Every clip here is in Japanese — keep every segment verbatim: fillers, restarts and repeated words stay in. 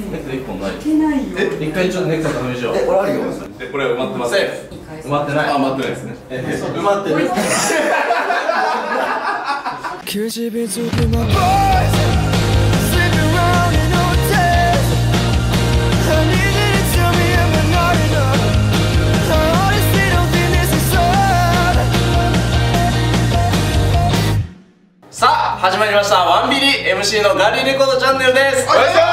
ネクタイいっぽんない。 いけないよ。 一回ちょっとネクタイ確認しよう。 え、俺あるよ。 で、これ埋まってません。 埋まってない。 あ、埋まってないですね。 埋まってる。さあ始まりましたワンビリ エムシー のガリレコードチャンネルです。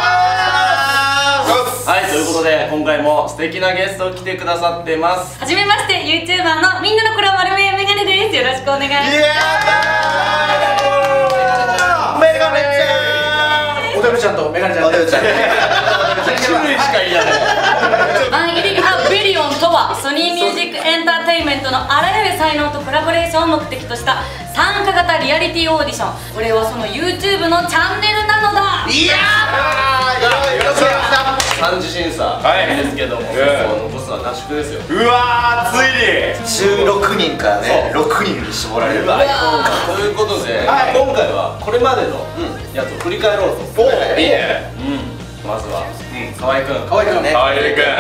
はい、ということで今回も素敵なゲスト来てくださってます。 はじめまして、ユーチューバーのみんなのこれは丸めメガネです。よろしくお願いします。 イエーイ。メガネちゃん。おデブちゃんとメガネちゃん。おデブちゃん。 種類しかいらない。 ワンビリアビリオンとはソニーミュージックエンターテインメントのあらゆる才能とコラボレーションを目的とした参加型リアリティオーディション。これはその YouTube のチャンネルなのだ。 いやー、よろしくお願いします。 三次審査ですけども、残すは合宿ですよ。 うわー、ついにじゅうろくにんからね、ろくにんに絞られる。 ということで今回はこれまでのやつを振り返ろうと。 お、いいね。 まずは河合くん。 可愛いね。 かわいいくん。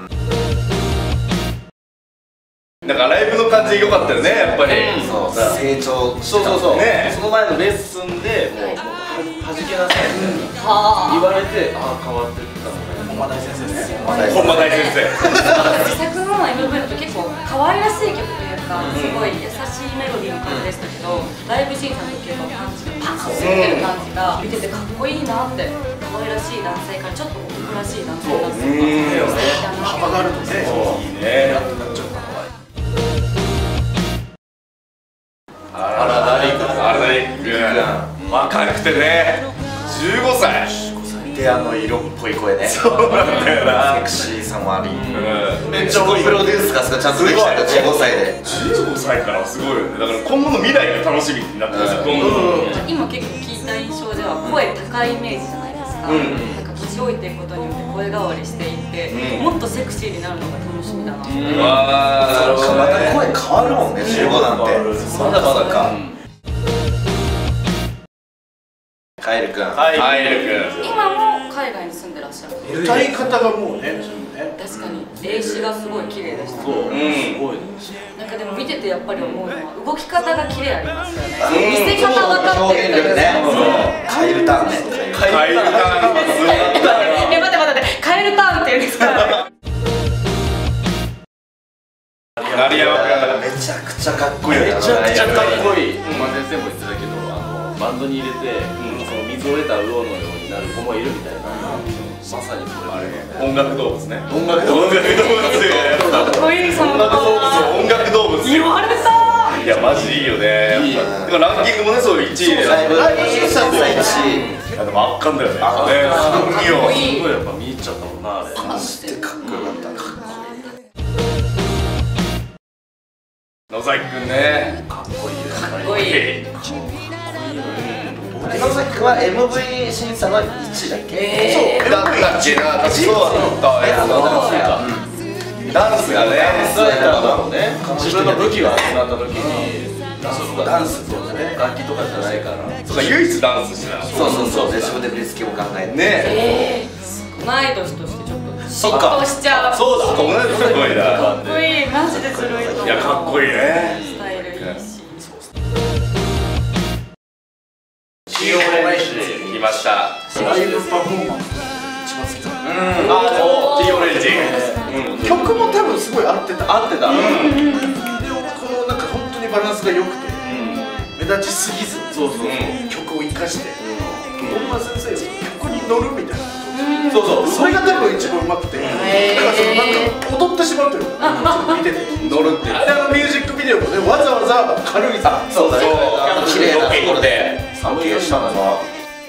なんかライブの感じ良かったよね、やっぱり。 そう、成長。 そうそうそう。 ね、 その前のレッスンでもうはじけなさいみたいなは言われて、ああ変わってったのね。 本間大先生ね。 本間大先生。 自作の エムブイ だと結構可愛らしい曲というか、すごい優しいメロディーの感じでしたけど、ライブ審査の時のパンチがパンって出る感じが見ててかっこいいなって。可愛らしい男性からちょっと男らしい男性になってます。 幅があるとね。 いいね。 あらだりくん。 あれだね。若くてね、じゅうごさい。 で、あの色っぽい声ね。 そうなんだよな。 セクシーさもあり。 めめっちゃプロデュースがちゃんとできたよ、じゅうごさいで。 じゅうごさいからすごいよね。だから今後の未来が楽しみになってますよ。どんどん。 今結構聞いた印象では声高いイメージじゃないですか。なんか年老いていくことによって声変わりしていって、もっとセクシーになるのが楽しみだなって。 うわー、なるほどまたね。 声変わるもんね、じゅうごなんて。 まだまだか。 カエルくん。 はい、カエルくん。 今も海外に住んでらっしゃる。 歌い方がもうね、 確かに霊視がすごい綺麗でした。 そう、すごい。 なんかでも見ててやっぱり思うのは動き方が綺麗ありますよね。見せ方分かってるんだけど。 カエルターンね。 カエルターンがすごい。 え、待って待って待って、カエルターンって言うんですか。 成山君。 めちゃくちゃかっこいい。 めちゃくちゃかっこいい。まあ先生も言ってたけど、あのバンドに入れて、その水を得た魚のようになる子もいるみたいな。まさにそれあれ。 音楽動物ね。 音楽動物。 音楽動物。 かっこいいその音楽動物。音楽動物。 言われた。 いやマジいいよね。 いいよ。 だからランキングもね、そういういちいで。 ライブ審査いちい。 いやでも圧巻だよね。 かっこいい。 すごいやっぱ見入っちゃったもんなあれ。 マジでかっこよかった。 野崎くんね。 かっこいいよ。 かっこいい。 野崎くんは エムブイ 審査のいちいだっけ？ そう。 だったっけな。そうだった。ダンスがね。 そうやったんだろうね。自分の武器が集まった時にダンスとかね、楽器とかじゃないから。 そうか、唯一ダンスしてた。 そうそうそう。自分で振り付けも考えて。 ね。 同い年としてちょっと嫉妬しちゃう。 そうだ。 同じすごいな。 かっこいい。マジでずるいと思う。 いやかっこいいね。 スタイルいいし。 キーオレンジ来ました。 ライブパフォーマンス一番好きだ。 あ、そう。キーオレンジ。 曲も多分すごい合ってた。 合ってた。 でもこのなんか本当にバランスが良くて目立ちすぎず、 そうそう。 曲を生かして本間先生が曲に乗るみたいな。 そうそう。 それが多分一番うまくて、だからそのなんか踊ってしまうというか見てて。 乗るっていう。 であのミュージックビデオもね、わざわざ軽いさ、 そうだね。 綺麗なところでで。 寒いしたのは。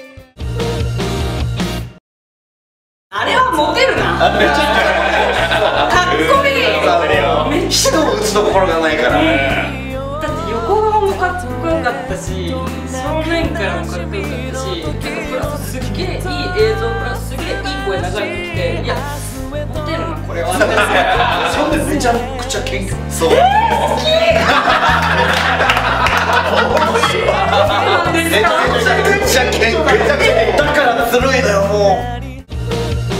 あれはモテるな。かっこいい。めっちゃ。 人を打つところがないから。 だって横顔もかっこよかったし、正面からもかっこよかったし、結構プラスすっげえいい映像プラスすげえいい声流れてきて、いやモテるなこれは。 そんでめちゃくちゃ謙虚。 そう。 なんですか。 めちゃくちゃ謙虚。だからずるいのよもう。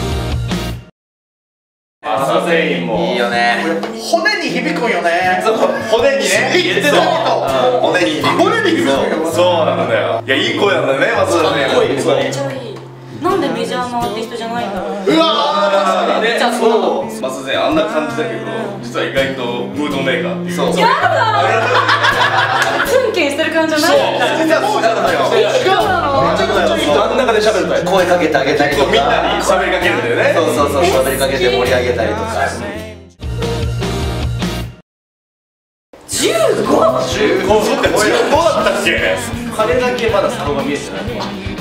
繊維もいいよね。 骨に響くんよね。 そう骨にね言ってた骨に骨に響くんよ。 そうなんだよ。いやいい声なんだよね松田ね。 かっこいいめっちゃいい。なんでメジャーなアーティストじゃないんだろう。 うわねじゃあそう松田あんな感じだけど実は意外とムードメーカーっていう。 そう。 やだー。ツンケンしてる感じじゃないんだ。 実はそうなんだよ。 そうなの。 真ん中で喋るタイプ。 声かけてあげたりとか。 みんなに喋りかけるんだよね。 そうそうそう喋りかけて盛り上げたりとか。 じゅうご。 じゅうごそっかじゅうごだったっけ。彼だけまだ差が見えてない。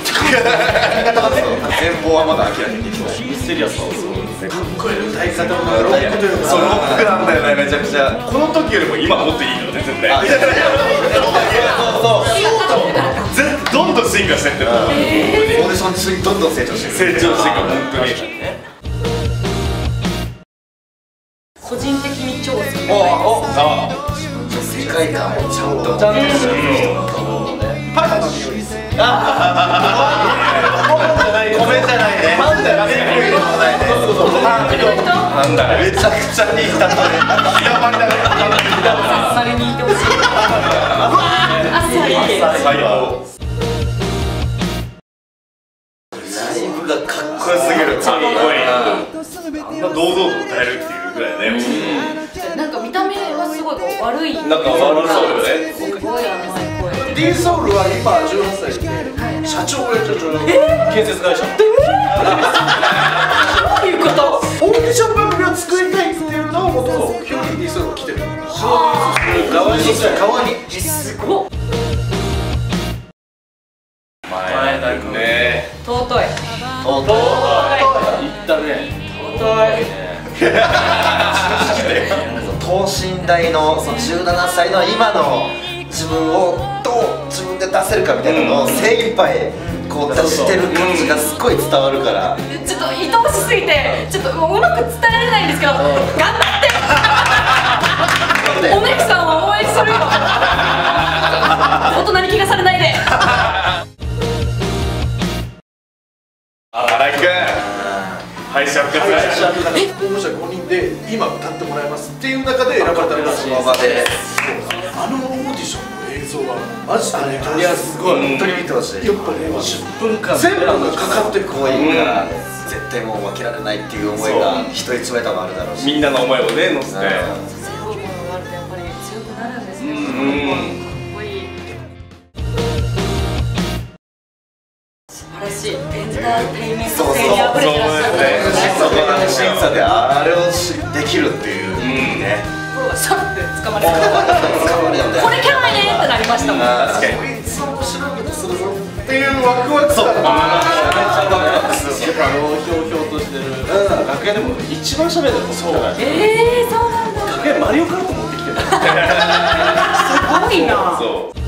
前方はまだ明らかにできない。 ミステリアスなそうですね。 かっこいい歌い方もロックというか。 そうロックなんだよねめちゃくちゃ。 この時よりも今もっといいよね絶対。 あそうぜどんどん進化してってる。 オーディション中にどんどん成長してる。 成長していく本当に。 個人的に超好き。 おおあ世界観もちゃんとちゃんとする人だと思うね。 パンダの匂い。 米じゃないね。パンじゃなくて米でもないね。パンダめちゃくちゃいい例え。 あっさりにいてほしい。あっさり。 最高。 ライブがかっこよすぎる。かっこいい。あんな堂々と歌えるっていうぐらいね。 なんか見た目はすごいこう悪い。 なんか悪そうよね。 すごい甘い声。 ディーソウルは今じゅうはっさいで社長をやってる。 建設会社。 どういうこと？ オーディション番組を作りたいっていうのを元々目標にディーソウルが来てる。 側に川に。 すごっ。 前田君ね。 尊い。 とうとう言ったね。 尊い。 等身大のそのじゅうななさいの今の自分をどう自分で出せるかみたいなのを精一杯こう出してる感じがすごい伝わるから。 ちょっと愛おしすぎてちょっともううまく伝えられないんですけど、頑張ってお姉さんを応援するよ。大人に気がされないで。 荒井君。敗者復活。 候補者ごにんで今歌ってもらいますっていう中で選ばれたらしい。 その場であのオーディションの映像はマジでね。 いやすごい本当に見てほしい。 やっぱねじゅっぷんかん全部がかかってるこういいから絶対もう負けられないっていう思いが人一倍多分あるだろうし。 みんなの思いをね乗せて。 強いものがあるとやっぱり強くなるんですね。 うんかっこいい。素晴らしい。エンターテインメント性にあふれてらっしゃるんですね。 そこの審査であれをしできるっていうね。 心がシャッて掴まれて捕まるよね。 これキャラねってなりましたもん。 確かに。 こいつ面白いことするぞっていうワクワク感。 あのひょうひょうとしてる楽屋でも一番喋るのそうだね。 えー、そうなんだ。 楽屋マリオカート持ってきてる。 すごいな。 そう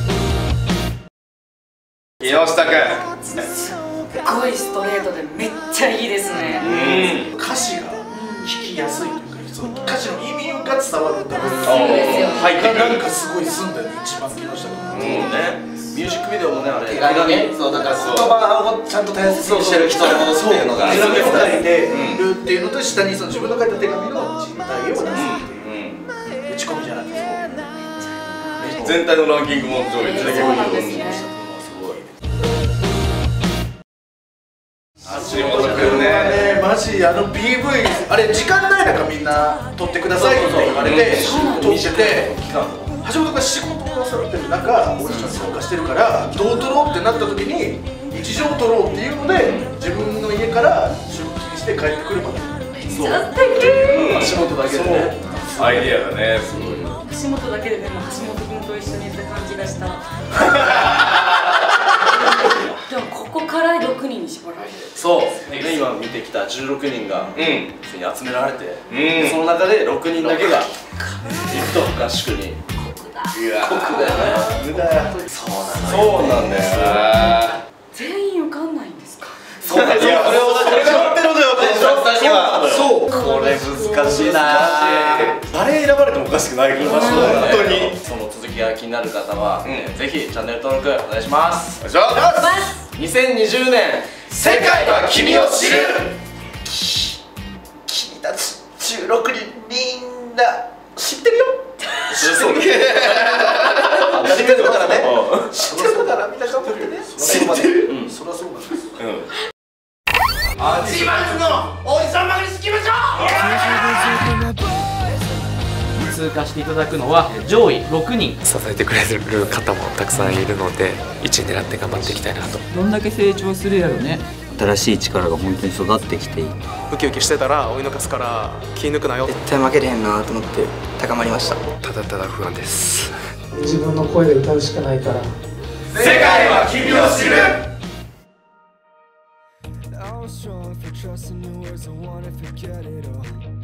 木下君。 すっごいストレートでめっちゃいいですね。 うん。 歌詞が聞きやすいというか、その歌詞の意味が伝わるんだろう。 そうですよ。 入ってくる。 なんかすごい澄んだよね、一番木下君。 もうね。ミュージックビデオもねあれ。 手紙ね。そうだから言葉をちゃんと大切にしてる人っていうのが。 手紙を書いてるっていうのと、下にその自分の書いた手紙の実体を出すっていう打ち込みじゃなくて、そう全体のランキングも上位でそうなんですね。 橋本君ね。 マジあの ピーブイ あれ時間ない中みんな撮ってくださいって言われて撮ってて、橋本が仕事をされてる中オーディションに参加してるからどう撮ろうってなった時に日常撮ろうっていうので自分の家から出勤して帰ってくるまで。 めっちゃ素敵。 橋本だけでね。 アイディアがねすごい。 橋本だけででも橋本君と一緒にいた感じがした。でもここからろくにんに絞られる。 そうね今見てきたじゅうろくにんが集められて、 うんその中でろくにんだけが行くと合宿に。 いや酷だよね。 無駄や。 そうなんだよ。 全員受かんないんですか？ そうだ。いやそれをそれが待ってるのよ。さんには。 そうこれ難しいな。 誰選ばれてもおかしくないから本当に。 その続きが気になる方はぜひチャンネル登録お願いします。 お願いします。 にせんにじゅうねん世界は君を知る。君たち中あ自慢のおじさんまぐりしきましょう。 通過していただくのは上位ろくにん。 支えてくれる方もたくさんいるので、いちい狙って頑張っていきたいなと。 どんだけ成長するやろね。 新しい力が本当に育ってきて、 ウキウキしてたら追い抜かすから気抜くなよ。 絶対負けれへんなと思って高まりました。 ただただ不安です。 自分の声で歌うしかないから。 世界は君を知る。 I was strong for trusting your words, I wanna forget it all.